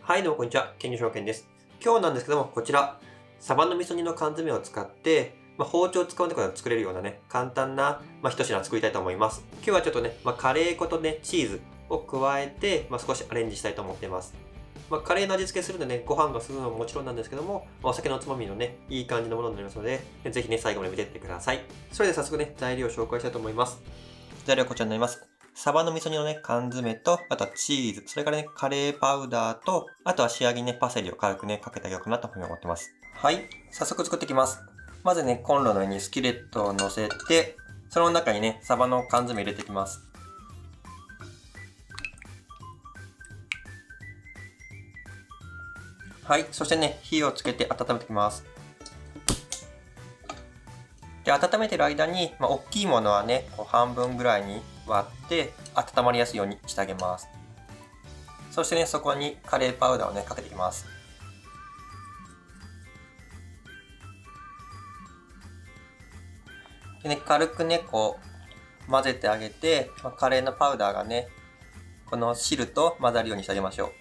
はい、どうもこんにちは。健常証券です。今日なんですけども、こちら、サバの味噌煮の缶詰を使って、包丁を使わないことで作れるようなね、簡単な、一品作りたいと思います。今日はちょっとね、カレー粉とね、チーズを加えて、少しアレンジしたいと思っています。カレーの味付けするのでね、ご飯がするのももちろんなんですけども、お酒のつまみのね、いい感じのものになりますので、ぜひね、最後まで見ていってください。それでは早速ね、材料を紹介したいと思います。材料はこちらになります。サバの味噌煮のね、缶詰と、あとはチーズ、それからね、カレーパウダーと、あとは仕上げにね、パセリを軽くね、かけてあげようかなというふうに思ってます。はい。早速作っていきます。まずね、コンロの上にスキレットを乗せて、その中にね、サバの缶詰入れていきます。はい。そしてね、火をつけて温めていきます。で、温めてる間に、大きいものはね、半分ぐらいに割って温まりやすいようにしてあげます。そしてね、そこにカレーパウダーをね、かけていきます。でね、軽くね、混ぜてあげて、カレーのパウダーがね、この汁と混ざるようにしてあげましょう。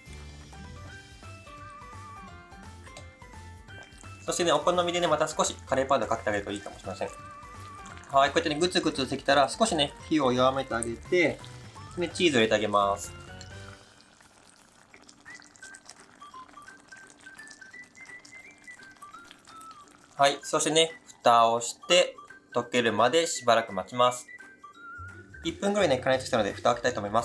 そしてね、お好みでね、また少しカレーパウダーかけてあげるといいかもしれません。はい、こうやってね、グツグツしてきたら、少しね、火を弱めてあげて、で、チーズを入れてあげます。はい、そしてね、蓋をして、溶けるまでしばらく待ちます。1分ぐらいね、加熱したので、蓋を開けたいと思います。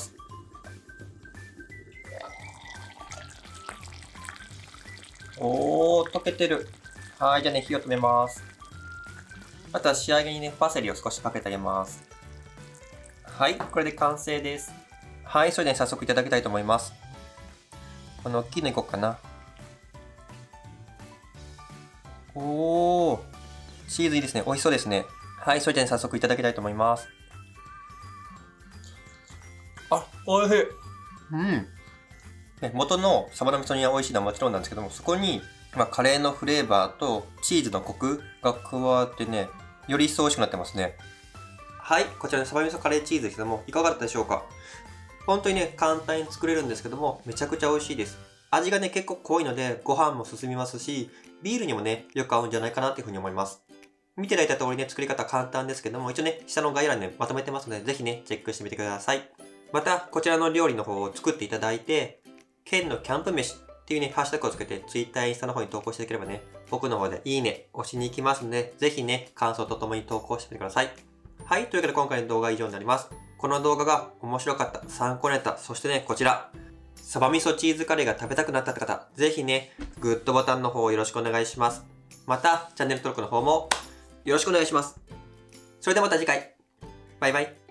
おー、溶けてる。はい、じゃあね、火を止めます。あとは仕上げにね、パセリを少しかけてあげます。はい、これで完成です。はい、それでね、早速いただきたいと思います。この大きいのいこうかな。おー、チーズいいですね。美味しそうですね。はい、それでね、早速いただきたいと思います。あ、美味しい。元のサバの味噌煮は美味しいのはもちろんなんですけども、そこに、カレーのフレーバーとチーズのコクが加わってね、より一層美味しくなってますね。はい、こちらのサバ味噌カレーチーズですけども、いかがだったでしょうか？本当にね、簡単に作れるんですけども、めちゃくちゃ美味しいです。味がね、結構濃いので、ご飯も進みますし、ビールにもね、よく合うんじゃないかなっていうふうに思います。見ていただいた通りね、作り方簡単ですけども、一応ね、下の概要欄にね、まとめてますので、ぜひね、チェックしてみてください。また、こちらの料理の方を作っていただいて、県のキャンプ飯っていうね、ハッシュタグをつけて、Twitter、インスタの方に投稿していただければね、僕の方でいいね、押しに行きますので、ぜひね、感想とともに投稿してみてください。はい、というわけで今回の動画は以上になります。この動画が面白かった、参考になった、そしてね、こちら、サバ味噌チーズカレーが食べたくなったって方、ぜひね、グッドボタンの方をよろしくお願いします。また、チャンネル登録の方もよろしくお願いします。それではまた次回。バイバイ。